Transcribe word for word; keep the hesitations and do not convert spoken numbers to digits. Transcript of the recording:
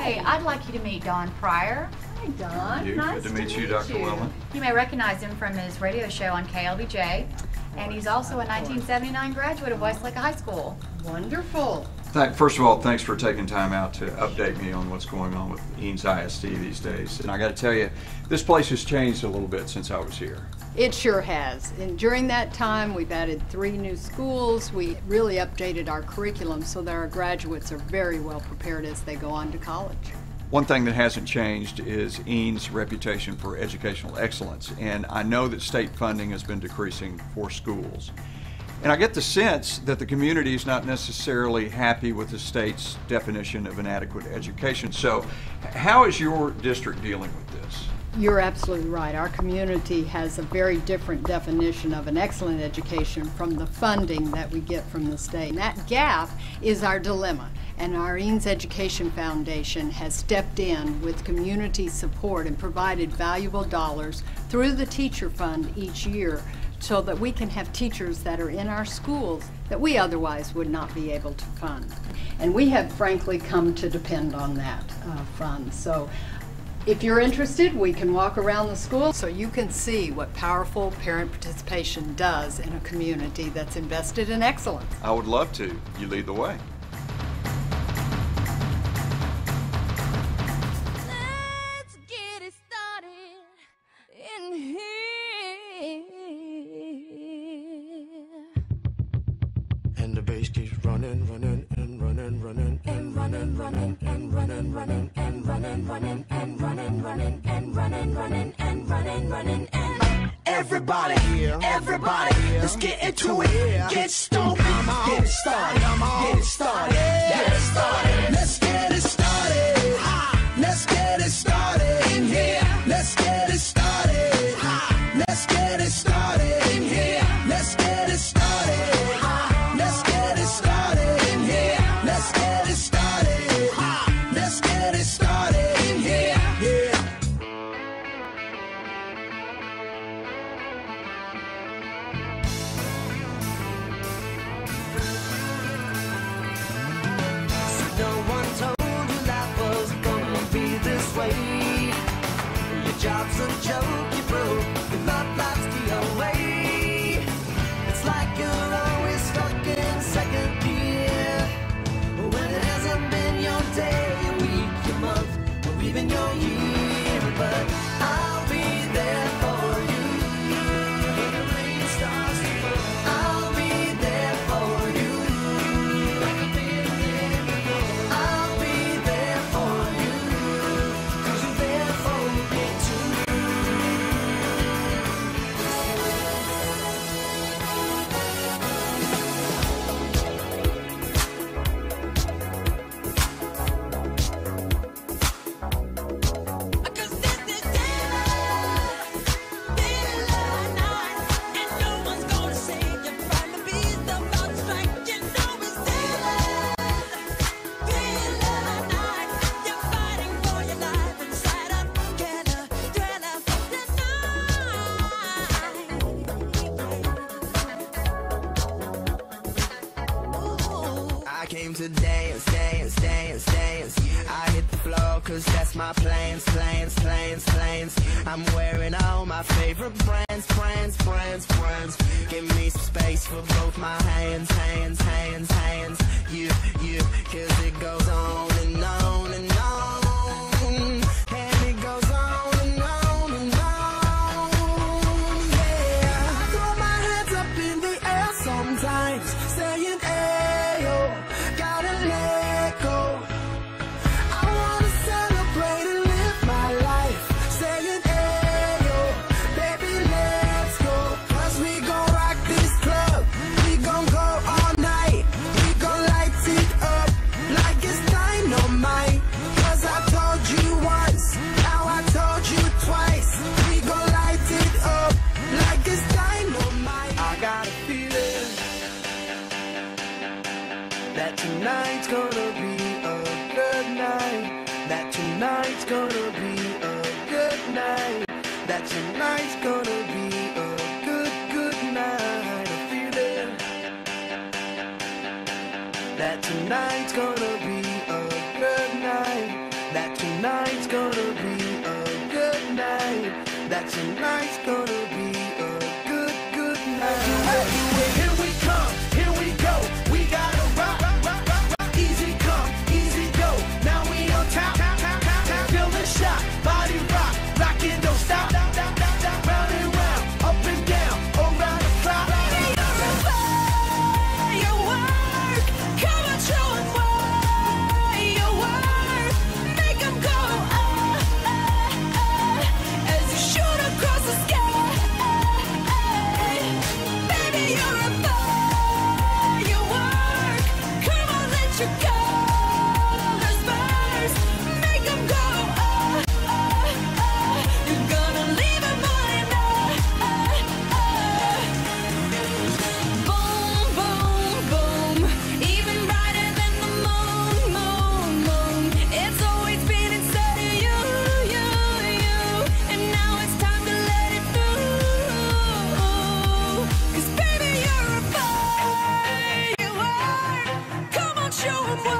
Hey, I'd like you to meet Don Pryor. Hi, Don. You. Nice Good to meet you, Doctor you. Wellman. You may recognize him from his radio show on K L B J, and he's also a nineteen seventy-nine graduate of Westlake High School. Wonderful. Thank, first of all, thanks for taking time out to update me on what's going on with Eanes I S D these days. And I got to tell you, this place has changed a little bit since I was here. It sure has. And during that time, we've added three new schools. We really updated our curriculum so that our graduates are very well prepared as they go on to college. One thing that hasn't changed is Eanes' reputation for educational excellence. And I know that state funding has been decreasing for schools. And I get the sense that the community is not necessarily happy with the state's definition of an adequate education. So how is your district dealing with this? You're absolutely right. Our community has a very different definition of an excellent education from the funding that we get from the state. And that gap is our dilemma. And our Eanes Education Foundation has stepped in with community support and provided valuable dollars through the teacher fund each year so that we can have teachers that are in our schools that we otherwise would not be able to fund. And we have frankly come to depend on that uh, fund. So if you're interested, we can walk around the school so you can see what powerful parent participation does in a community that's invested in excellence. I would love to. You lead the way. Let's get it started in here. And the bass keeps running, running, and running, running, and running, running, and running, running, and running, running, and running, running, and running, running, and running, running, and everybody, everybody, let's get into it. Get stoked, get it started, get it started, get it started. Let's get it started. Let's get it started in here. Let's get it started. Let's get it started in here. Let's get it started. Let's get it started in here. Let's get it started. Let's get it started in here. Yeah. So no one told you life was gonna be this way. Your job's a joke, you broke. Your love life's the away. It's like you're always stuck in second gear when it hasn't been your day, your week, your month, or even your year. But I'll be there for you when the rain starts to fall. I'll be there for you like I've been there before. I'll be there for you 'cause you're there for me too. Cause this is daylight, daylight night, and no one's gonna save you from the beast about to strike. You know it's daylight, daylight night. You're fighting for your life inside a together, together for the night. I came to dance, dance, dance, dance. I hit the floor cause that's my plans, plans, plans, plans. I'm wearing all my favorite brands, brands, brands, brands. Give me some space for both my hands, hands, hands, hands. You, you, cause it goes on and on and on. And it goes on and on and on. Yeah. I throw my hands up in the air sometimes, saying, ayo, gotta let go. I wanna celebrate and live my life, saying, ayo, baby, let's go. 'Cause we gon' rock this club, we gon' go all night, we gon' light it up like it's dynamite. 'Cause I told you once, now I told you twice, we gon' light it up like it's dynamite. I got a feeling that tonight's gonna be a good night. That tonight's gonna be a good night. That tonight's gonna be a good, good night. A feeling that tonight's gonna be a good night. That Show 'em what